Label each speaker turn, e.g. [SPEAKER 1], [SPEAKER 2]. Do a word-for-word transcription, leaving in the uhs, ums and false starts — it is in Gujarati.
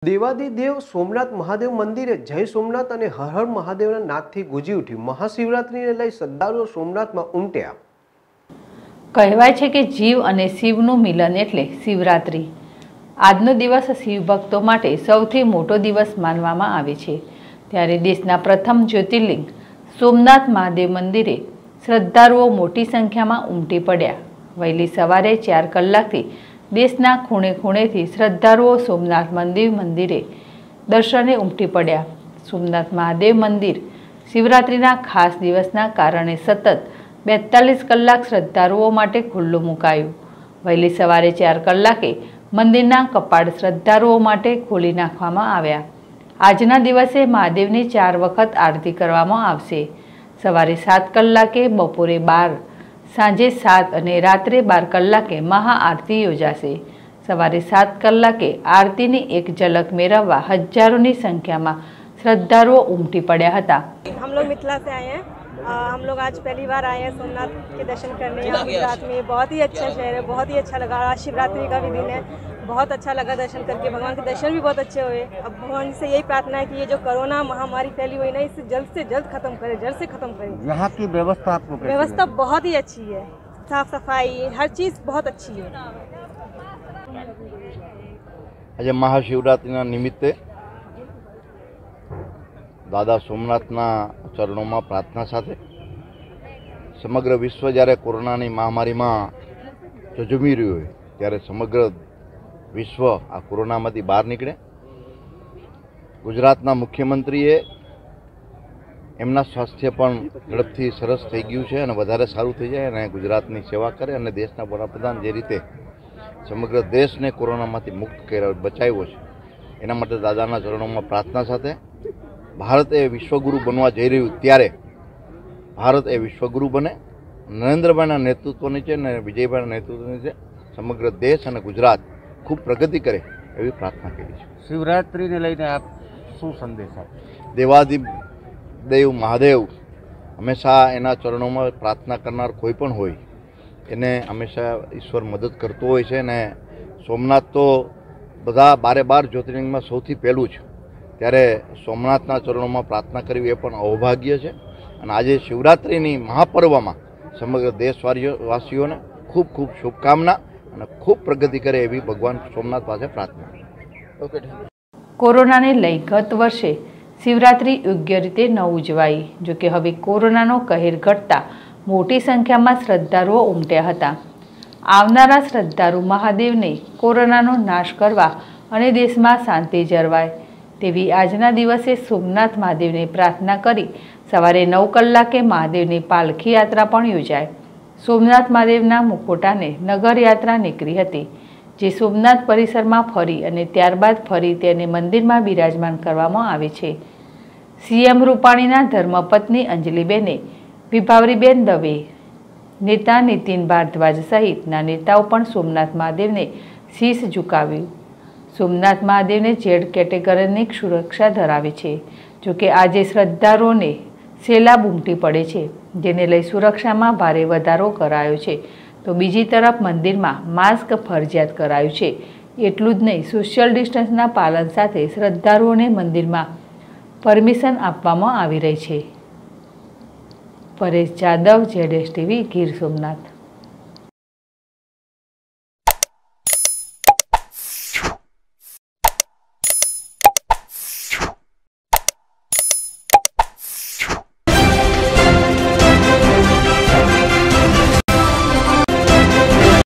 [SPEAKER 1] દેવાદિદેવ સોમનાથ મહાદેવ મંદિરે જય સોમનાથ અને હર હર મહાદેવના નાદથી ગુંજી ઉઠ્યું। મહાશિવરાત્રિને લઈ શ્રદ્ધાળુઓ સોમનાથમાં ઉમટ્યા।
[SPEAKER 2] કહેવાય છે કે જીવ અને શિવનું મિલન એટલે શિવરાત્રિ। આજનો દિવસ શિવ ભક્તો માટે સૌથી મોટો દિવસ માનવામાં આવે છે। ત્યારે દેશના પ્રથમ જ્યોતિર્લિંગ સોમનાથ મહાદેવ મંદિરે શ્રદ્ધાળુઓ મોટી સંખ્યામાં ઉમટી પડ્યા। વહેલી સવારે ચાર કલાકથી દેશના ખૂણે ખૂણેથી શ્રદ્ધાળુઓ સોમનાથ મંદિર મંદિરે દર્શને ઉમટી પડ્યા। સોમનાથ મહાદેવ મંદિર શિવરાત્રિના ખાસ દિવસના કારણે સતત બેતાલીસ કલાક શ્રદ્ધાળુઓ માટે ખુલ્લું મુકાયું। વહેલી સવારે ચાર કલાકે મંદિરના કપાટ શ્રદ્ધાળુઓ માટે ખોલી નાખવામાં આવ્યા। આજના દિવસે મહાદેવની ચાર વખત આરતી કરવામાં આવશે। સવારે સાત કલાકે, બપોરે બાર, સાંજે સાત અને રાત્રે બાર કલાકે મહાઆરતી યોજાશે। સવારે સાત કલાકે આરતીની એક ઝલક મેળવવા હજારોની સંખ્યામાં श्रद्धालुओं उमटी पड़ा था।
[SPEAKER 3] हम लोग मिथिला से आए हैं। आ, हम लोग आज पहली बार आए हैं सोमनाथ के दर्शन करने यहाँ गुजरात में। बहुत ही अच्छा शहर है, बहुत ही अच्छा लगा। आज शिवरात्रि का भी दिन है, बहुत अच्छा लगा दर्शन करके। भगवान के दर्शन भी बहुत अच्छे हुए। अब भगवान से यही प्रार्थना है कि ये जो कोरोना महामारी फैली हुई ना, इसे जल्द से जल्द खत्म करे, जल्द से खत्म करे।
[SPEAKER 4] यहाँ की व्यवस्था आपको कैसी
[SPEAKER 3] व्यवस्था बहुत ही अच्छी है, साफ सफाई हर चीज़ बहुत अच्छी है।
[SPEAKER 4] आज महाशिवरात्रि निमित्ते दादा सोमनाथना चरणों में प्रार्थना साथे समग्र विश्व જ્યારે કોરોનાની મહામારીમાં ઝઝૂમી રહ્યું હોય ત્યારે સમગ્ર વિશ્વ આ કોરોનામાંથી બહાર નીકળે। ગુજરાતના મુખ્યમંત્રીએ એમના સ્વાસ્થ્ય પણ ઝડપથી સરસ થઈ ગયું છે અને વધારે સારું થઈ જાય અને ગુજરાતની સેવા કરે અને દેશના વડાપ્રધાન જે રીતે સમગ્ર દેશને કોરોનામાંથી મુક્ત કર્યો બચાવ્યો છે એના માટે દાદાના ચરણોમાં પ્રાર્થના સાથે भारत ए विश्वगुरु बनवा जई रह्यु त्यारे भारत ए विश्वगुरु बने। नरेन्द्रभाईना नेतृत्व नीचे ने विजयभाईना नेतृत्व नीचे समग्र देश और गुजरात खूब प्रगति करे एवी प्रार्थना करी छे।
[SPEAKER 5] शिवरात्रि ने लईने आप शुं संदेश आप?
[SPEAKER 4] देवादिदेव महादेव हमेशा एना चरणों में प्रार्थना करनार कोई पण होय एने हमेशा ईश्वर मदद करतो होय छे ने सोमनाथ तो बधा बारे बार ज्योतिर्लिंग में सौथी पहेलुं छे ત્યારે સોમનાથના ચરણોમાં પ્રાર્થના કરવી એ પણ અવભાગ્ય છે અને આજે શિવરાત્રિની મહાપર્વમાં સમગ્ર દેશવાસીઓને ખૂબ ખૂબ શુભકામના અને ખૂબ પ્રગતિ કરે એવી ભગવાન સોમનાથ પાસે પ્રાર્થના છે।
[SPEAKER 2] કોરોનાને લઈ ગત વર્ષે શિવરાત્રિ યોગ્ય રીતે ન ઉજવાઈ। જોકે હવે કોરોનાનો કહેર ઘટતા મોટી સંખ્યામાં શ્રદ્ધાળુઓ ઉમટ્યા હતા। આવનારા શ્રદ્ધાળુ મહાદેવને કોરોનાનો નાશ કરવા અને દેશમાં શાંતિ જળવાય તેવી આજના દિવસે સોમનાથ મહાદેવને પ્રાર્થના કરી સવારે નવ કલાકે મહાદેવની પાલખી યાત્રા પણ યોજાઈ। સોમનાથ મહાદેવના મુખોટાને નગર યાત્રા નીકળી હતી, જે સોમનાથ પરિસરમાં ફરી અને ત્યારબાદ ફરી તેને મંદિરમાં બિરાજમાન કરવામાં આવે છે। સીએમ રૂપાણીના ધર્મપત્ની અંજલિબેને, વિભાવરીબેન દવે, નેતા નીતિન ભારદ્વાજ સહિતના નેતાઓ પણ સોમનાથ મહાદેવને શીશ ઝુકાવ્યું। સોમનાથ મહાદેવને ઝેડ કેટેગરીની સુરક્ષા ધરાવે છે। જોકે આજે શ્રદ્ધાળુઓને સેલાબ ઉમટી પડે છે, જેને લઈ સુરક્ષામાં ભારે વધારો કરાયો છે। તો બીજી તરફ મંદિરમાં માસ્ક ફરજિયાત કરાયું છે। એટલું જ નહીં, સોશિયલ ડિસ્ટન્સના પાલન સાથે શ્રદ્ધાળુઓને મંદિરમાં પરમિશન આપવામાં આવી રહી છે। પરેશ જાદવ, જેડેશ ટીવી, ગીર સોમનાથ।